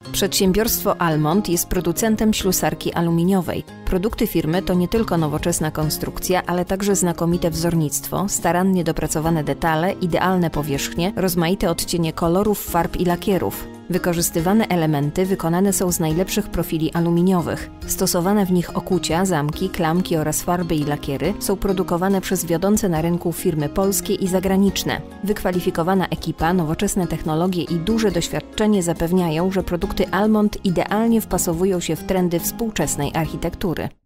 Przedsiębiorstwo Almont jest producentem ślusarki aluminiowej. Produkty firmy to nie tylko nowoczesna konstrukcja, ale także znakomite wzornictwo, starannie dopracowane detale, idealne powierzchnie, rozmaite odcienie kolorów, farb i lakierów. Wykorzystywane elementy wykonane są z najlepszych profili aluminiowych. Stosowane w nich okucia, zamki, klamki oraz farby i lakiery są produkowane przez wiodące na rynku firmy polskie i zagraniczne. Wykwalifikowana ekipa, nowoczesne technologie i duże doświadczenie zapewniają, że produkty Almont idealnie wpasowują się w trendy współczesnej architektury.